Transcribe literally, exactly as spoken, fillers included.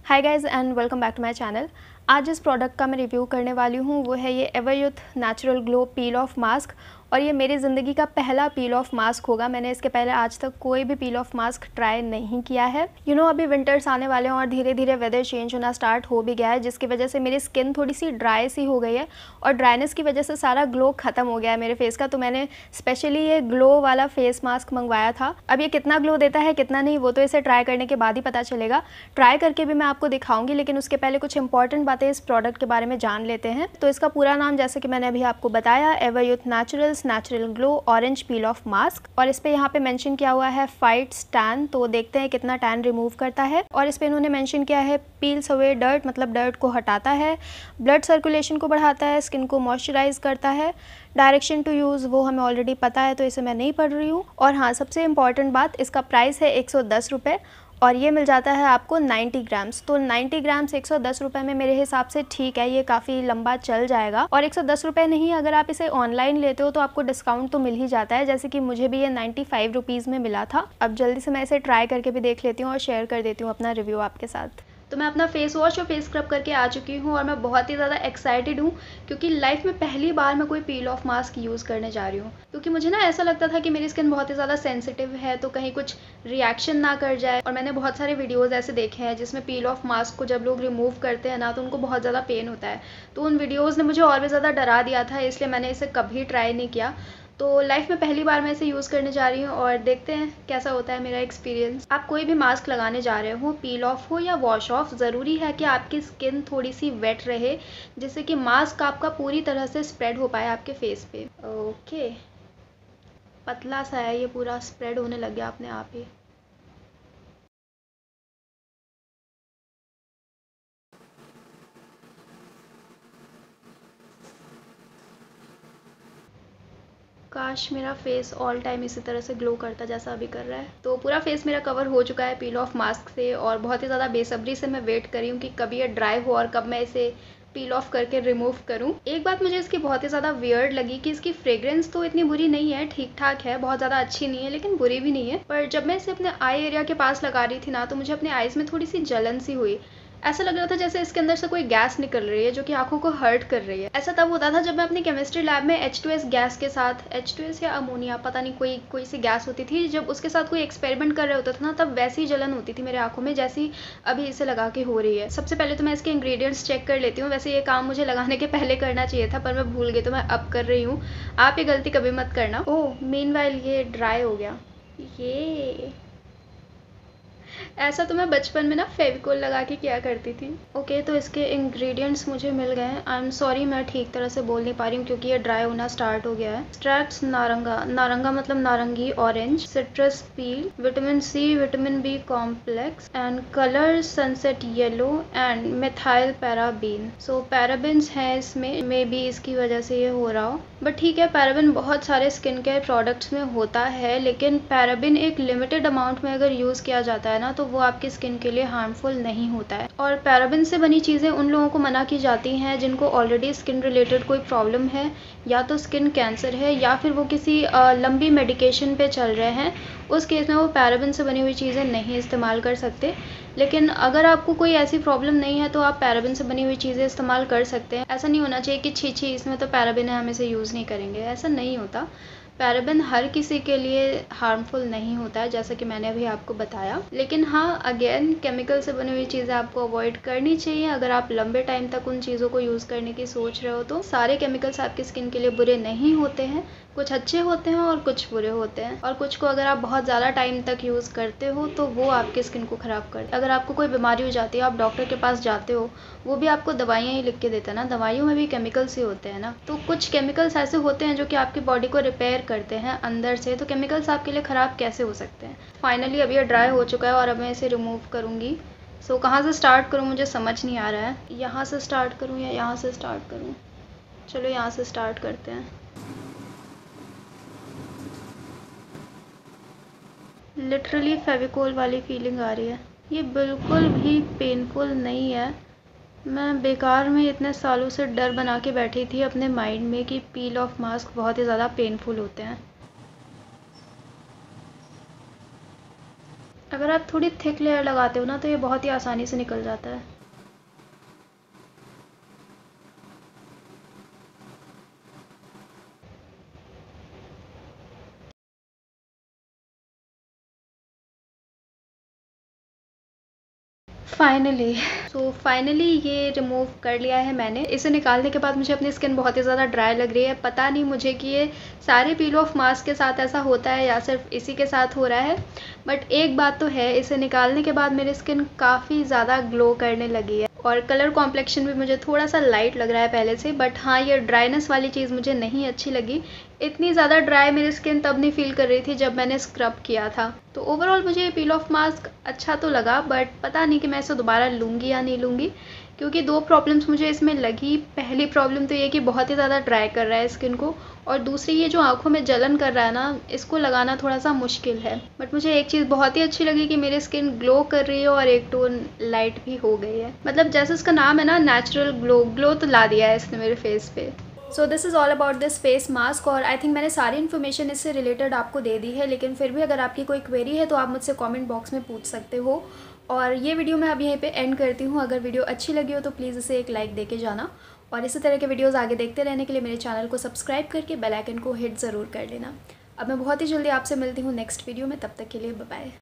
Hi guys and welcome back to my channel. आज जिस product का मैं रिव्यू करने वाली हूँ वो है ये Everyuth natural glow peel off mask. और ये मेरी ज़िंदगी का पहला पील ऑफ मास्क होगा। मैंने इसके पहले आज तक कोई भी पील ऑफ मास्क ट्राई नहीं किया है। यू you नो know, अभी विंटर्स आने वाले हैं और धीरे धीरे वेदर चेंज होना स्टार्ट हो भी गया है, जिसकी वजह से मेरी स्किन थोड़ी सी ड्राई सी हो गई है और ड्राइनेस की वजह से सारा ग्लो ख़त्म हो गया है मेरे फेस का। तो मैंने स्पेशली ये ग्लो वाला फेस मास्क मंगवाया था। अब ये कितना ग्लो देता है कितना नहीं वो तो इसे ट्राई करने के बाद ही पता चलेगा। ट्राई करके भी मैं आपको दिखाऊंगी, लेकिन उसके पहले कुछ इंपॉर्टेंट बातें इस प्रोडक्ट के बारे में जान लेते हैं। तो इसका पूरा नाम जैसे कि मैंने अभी आपको बताया, Everyuth naturals natural glow orange peel off mask. और इस पे यहाँ पे मेंशन किया हुआ है फाइट्स टैन, तो देखते हैं कितना टैन रिमूव करता है। और इस पे इन्होंने मेंशन किया है पील्स अवे डर्ट, मतलब डर्ट को हटाता है, ब्लड सर्कुलेशन को बढ़ाता है, स्किन को मॉइस्चराइज करता है। डायरेक्शन टू यूज़ वो हमें ऑलरेडी पता है तो इसे मैं नहीं पढ़ रही हूँ। और हाँ, सबसे इम्पॉर्टेंट बात, इसका प्राइस है एक सौ दस रुपये और ये मिल जाता है आपको नब्बे ग्राम्स। तो नब्बे ग्राम्स एक सौ दस रुपये में मेरे हिसाब से ठीक है, ये काफ़ी लंबा चल जाएगा। और एक सौ दस रुपये नहीं, अगर आप इसे ऑनलाइन लेते हो तो आपको डिस्काउंट तो मिल ही जाता है, जैसे कि मुझे भी ये नाइन्टी फाइव रुपीज़ में मिला था। अब जल्दी से मैं इसे ट्राई करके भी देख लेती हूँ और शेयर कर देती हूँ अपना रिव्यू आपके साथ। तो मैं अपना फेस वॉश और फेस स्क्रब करके आ चुकी हूँ और मैं बहुत ही ज़्यादा एक्साइटेड हूँ, क्योंकि लाइफ में पहली बार मैं कोई पील ऑफ मास्क यूज़ करने जा रही हूँ। क्योंकि मुझे ना ऐसा लगता था कि मेरी स्किन बहुत ही ज़्यादा सेंसिटिव है, तो कहीं कुछ रिएक्शन ना कर जाए। और मैंने बहुत सारे वीडियोज़ ऐसे देखे हैं जिसमें पील ऑफ मास्क को जब लोग रिमूव करते हैं ना तो उनको बहुत ज़्यादा पेन होता है। तो उन वीडियोज़ ने मुझे और भी ज़्यादा डरा दिया था, इसलिए मैंने इसे कभी ट्राई नहीं किया। तो लाइफ में पहली बार मैं इसे यूज़ करने जा रही हूँ और देखते हैं कैसा होता है मेरा एक्सपीरियंस। आप कोई भी मास्क लगाने जा रहे हो, पील ऑफ हो या वॉश ऑफ, ज़रूरी है कि आपकी स्किन थोड़ी सी वेट रहे, जिससे कि मास्क आपका पूरी तरह से स्प्रेड हो पाए आपके फेस पे। ओके, पतला सा है, ये पूरा स्प्रेड होने लग गया अपने आप ही। काश मेरा फेस ऑल टाइम इसी तरह से ग्लो करता जैसा अभी कर रहा है। तो पूरा फेस मेरा कवर हो चुका है पील ऑफ मास्क से और बहुत ही ज़्यादा बेसब्री से मैं वेट कर रही हूँ कि कब ये ड्राई हो और कब मैं इसे पील ऑफ करके रिमूव करूँ। एक बात मुझे इसकी बहुत ही ज़्यादा वियर्ड लगी कि इसकी फ्रेग्रेंस तो इतनी बुरी नहीं है, ठीक ठाक है, बहुत ज़्यादा अच्छी नहीं है लेकिन बुरी भी नहीं है। पर जब मैं इसे अपने आई एरिया के पास लगा रही थी ना तो मुझे अपने आईज़ में थोड़ी सी जलन सी हुई। ऐसा लग रहा था जैसे इसके अंदर से कोई गैस निकल रही है जो कि आंखों को हर्ट कर रही है। ऐसा तब होता था जब मैं अपनी केमिस्ट्री लैब में एच टू एस गैस के साथ, एच टू एस या अमोनिया, पता नहीं, कोई कोई सी गैस होती थी, जब उसके साथ कोई एक्सपेरिमेंट कर रहे होता था ना तब वैसी ही जलन होती थी मेरे आंखों में जैसी अभी इसे लगा के हो रही है। सबसे पहले तो मैं इसके इंग्रेडिएंट्स चेक कर लेती हूँ। वैसे ये काम मुझे लगाने के पहले करना चाहिए था पर मैं भूल गई, तो मैं अब कर रही हूँ। आप ये गलती कभी मत करना। ओह, मीनवाइल ये ड्राई हो गया। ये ऐसा तो मैं बचपन में ना फेविकोल लगा के किया करती थी। ओके, तो इसके इंग्रेडिएंट्स मुझे मिल गए हैं। आई एम सॉरी, मैं ठीक तरह से बोल नहीं पा रही हूँ क्योंकि ये ड्राई होना स्टार्ट हो गया है। एक्सट्रैक्ट्स नारंगा, नारंगा मतलब नारंगी, orange, citrus peel, vitamin C, vitamin B complex and colour sunset yellow and methyl paraben. So parabens हैं इसमें, मे बी इसकी वजह से ये हो रहा हो, बट ठीक है। पैराबिन बहुत सारे स्किन केयर प्रोडक्ट्स में होता है, लेकिन पैराबिन एक लिमिटेड अमाउंट में अगर यूज़ किया जाता है ना तो वो आपकी स्किन के लिए हार्मफुल नहीं होता है। और पैराबिन से बनी चीज़ें उन लोगों को मना की जाती हैं जिनको ऑलरेडी स्किन रिलेटेड कोई प्रॉब्लम है, या तो स्किन कैंसर है या फिर वो किसी लंबी मेडिकेशन पे चल रहे हैं। उस केस में वो पैराबिन से बनी हुई चीज़ें नहीं इस्तेमाल कर सकते। लेकिन अगर आपको कोई ऐसी प्रॉब्लम नहीं है तो आप पैराबिन से बनी हुई चीज़ें इस्तेमाल कर सकते हैं। ऐसा नहीं होना चाहिए कि छी छी इसमें तो पैराबिन है हम इसे यूज़ नहीं करेंगे, ऐसा नहीं होता। पैराबिन हर किसी के लिए हार्मफुल नहीं होता है, जैसा कि मैंने अभी आपको बताया। लेकिन हाँ, अगेन केमिकल से बनी हुई चीज़ें आपको अवॉइड करनी चाहिए अगर आप लंबे टाइम तक उन चीज़ों को यूज़ करने की सोच रहे हो। तो सारे केमिकल्स आपकी स्किन के लिए बुरे नहीं होते हैं, कुछ अच्छे होते हैं और कुछ बुरे होते हैं। और कुछ को अगर आप बहुत ज़्यादा टाइम तक यूज़ करते हो तो वो आपकी स्किन को ख़राब करते हैं। अगर आपको कोई बीमारी हो जाती है, आप डॉक्टर के पास जाते हो, वो भी आपको दवाइयाँ ही लिख के देता है ना, दवाइयों में भी केमिकल्स ही होते हैं ना। तो कुछ केमिकल्स ऐसे होते हैं जो कि आपकी बॉडी को रिपेयर करते हैं अंदर से, तो केमिकल्स आपके लिए ख़राब कैसे हो सकते हैं। फाइनली अब ये ड्राई हो चुका है और अब मैं इसे रिमूव करूँगी। सो so, कहाँ से स्टार्ट करूँ मुझे समझ नहीं आ रहा है। यहाँ से स्टार्ट करूँ या यहाँ से स्टार्ट करूँ? चलो यहाँ से स्टार्ट करते हैं। लिटरली फेविकोल वाली फीलिंग आ रही है। ये बिल्कुल भी पेनफुल नहीं है। मैं बेकार में इतने सालों से डर बना के बैठी थी अपने माइंड में कि पील ऑफ मास्क बहुत ही ज़्यादा पेनफुल होते हैं। अगर आप थोड़ी थिक लेयर लगाते हो ना तो ये बहुत ही आसानी से निकल जाता है। फाइनली सो फाइनली ये रिमूव कर लिया है मैंने। इसे निकालने के बाद मुझे अपनी स्किन बहुत ही ज़्यादा ड्राई लग रही है। पता नहीं मुझे कि ये सारे पील ऑफ मास्क के साथ ऐसा होता है या सिर्फ इसी के साथ हो रहा है, बट एक बात तो है, इसे निकालने के बाद मेरी स्किन काफ़ी ज़्यादा ग्लो करने लगी है और कलर कॉम्प्लेक्शन भी मुझे थोड़ा सा लाइट लग रहा है पहले से। बट हाँ, ये ड्राइनेस वाली चीज़ मुझे नहीं अच्छी लगी। इतनी ज़्यादा ड्राई मेरी स्किन तब नहीं फील कर रही थी जब मैंने स्क्रब किया था। तो ओवरऑल मुझे ये पील ऑफ मास्क अच्छा तो लगा, बट पता नहीं कि मैं इसे दोबारा लूँगी या नहीं लूँगी, क्योंकि दो प्रॉब्लम्स मुझे इसमें लगी। पहली प्रॉब्लम तो ये कि बहुत ही ज़्यादा ड्राई कर रहा है स्किन को, और दूसरी ये जो आँखों में जलन कर रहा है ना, इसको लगाना थोड़ा सा मुश्किल है। बट मुझे एक चीज़ बहुत ही अच्छी लगी कि मेरी स्किन ग्लो कर रही है और एक टोन लाइट भी हो गई है। मतलब जैसे इसका नाम है ना, नेचुरल ग्लो, ग्लो तो ला दिया है इसने मेरे फेस पे। So this is all about this face mask, और आई थिंक मैंने सारी इन्फॉर्मेशन इससे रिलेटेड आपको दे दी है, लेकिन फिर भी अगर आपकी कोई क्वेरी है तो आप मुझसे कमेंट बॉक्स में पूछ सकते हो। और ये वीडियो मैं अब यहीं पे एंड करती हूँ। अगर वीडियो अच्छी लगी हो तो प्लीज़ इसे एक लाइक दे के जाना, और इसी तरह के वीडियोज़ आगे देखते रहने के लिए मेरे चैनल को सब्सक्राइब करके बेल आइकन को हिट ज़रूर कर लेना। अब मैं बहुत ही जल्दी आपसे मिलती हूँ नेक्स्ट वीडियो में, तब तक के लिए बाय बाय।